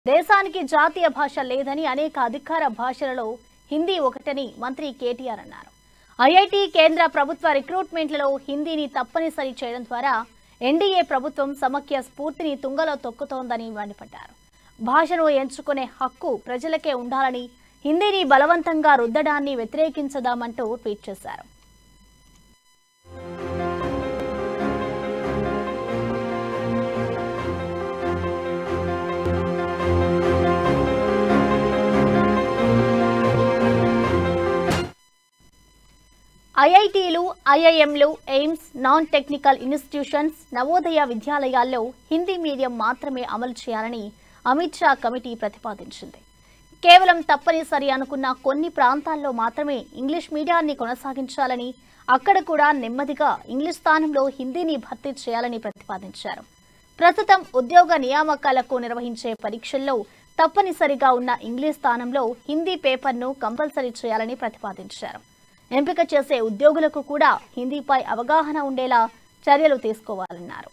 దేశానికి జాతీయ భాష లేదని అనేక అధికార భాషలలో హిందీ ఒకటని మంత్రి కేటీఆర్ అన్నారు. ఐఐటి కేంద్ర ప్రభుత్వ రిక్రూట్మెంట్లలో హిందీని తప్పనిసరి చేయడం ద్వారా ఎన్డీఏ ప్రభుత్వం సమైక్య స్ఫూర్తిని తుంగలో తొక్కుతోందని మండిపడ్డారు. భాషను ఎంచుకునే హక్కు ప్రజలకే ఉండాలని, హిందీని బలవంతంగా రుద్దడాన్ని వ్యతిరేకించదామంటూ ట్వీట్ చేశారు. ఐఐటీలు, ఐఐఎంలు, AIIMS, non technical institutions, Navodaya విద్యాలయాల్లో హిందీ మీడియం మాత్రమే అమలు చేయాలని అమిత్ షా కమిటీ ప్రతిపాదించింది. కేవలం తప్పనిసరి అనుకున్న కొన్ని ప్రాంతాల్లో మాత్రమే ఇంగ్లీష్ మీడియాన్ని కొనసాగించాలని, అక్కడ కూడా నెమ్మదిగా ఇంగ్లీష్ స్థానంలో హిందీని భర్తీ చేయాలని ప్రతిపాదించారు. ప్రస్తుతం ఉద్యోగ నియామకాలకు నిర్వహించే పరీక్షల్లో తప్పనిసరిగా ఉన్న ఇంగ్లీష్ స్థానంలో హిందీ పేపర్ను కంపల్సరీ చేయాలని ప్రతిపాదించారు. ఎంపిక చేసే ఉద్యోగులకు కూడా హిందీపై అవగాహన ఉండేలా చర్యలు తీసుకోవాలన్నారు.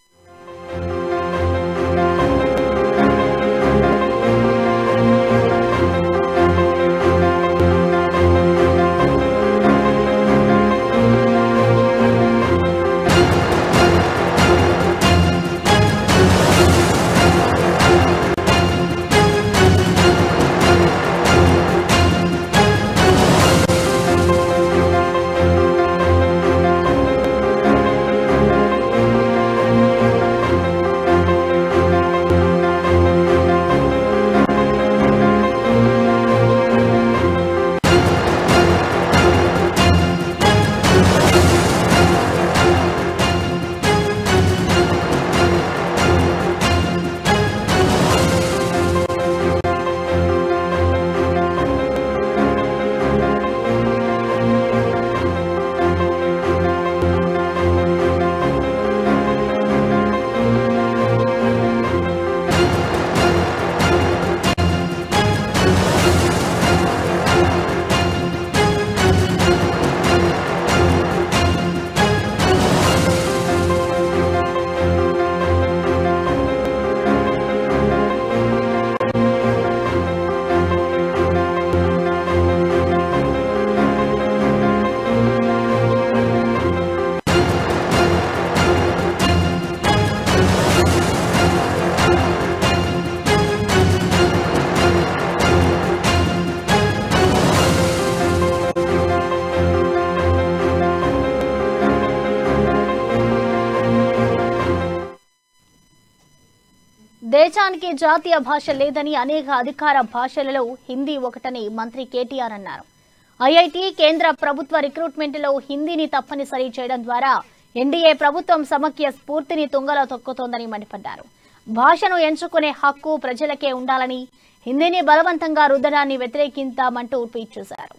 దేశానికి జాతీయ భాష లేదని అనేక అధికార భాషలలో హిందీ ఒకటని మంత్రి కేటీఆర్ అన్నారు. ఐఐటి కేంద్ర ప్రభుత్వ రిక్రూట్మెంట్లో హిందీని తప్పనిసరి చేయడం ద్వారా ఎన్డీఏ ప్రభుత్వం సమైక్య స్ఫూర్తిని తుంగలో తొక్కుతోందని మండిపడ్డారు. భాషను ఎంచుకునే హక్కు ప్రజలకే ఉండాలని, హిందీని బలవంతంగా రుద్దడాన్ని వ్యతిరేకించామంటూ ట్వీట్ చేశారు.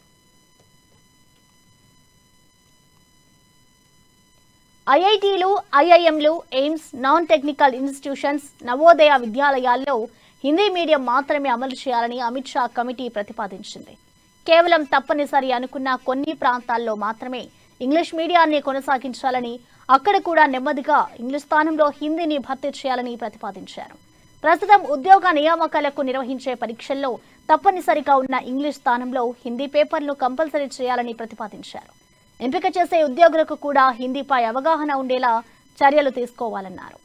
ఐఐటీలు, ఐఐఎంలు, AIIMS, non technical institutions, Navodaya విద్యాలయాల్లో హిందీ మీడియం మాత్రమే అమలు చేయాలని అమిత్ షా కమిటీ ప్రతిపాదించింది. కేవలం తప్పనిసరి అనుకున్న కొన్ని ప్రాంతాల్లో మాత్రమే ఇంగ్లీష్ మీడియాన్ని కొనసాగించాలని, అక్కడ కూడా నెమ్మదిగా ఇంగ్లీష్ స్థానంలో హిందీని భర్తీ చేయాలని ప్రతిపాదించారు. ప్రస్తుతం ఉద్యోగ నియామకాలకు నిర్వహించే పరీక్షల్లో తప్పనిసరిగా ఉన్న ఇంగ్లీష్ స్థానంలో హిందీ పేపర్ను కంపల్సరీ చేయాలని ప్రతిపాదించారు. ఎంపిక చేసే ఉద్యోగులకు కూడా హిందీపై అవగాహన ఉండేలా చర్యలు తీసుకోవాలన్నారు.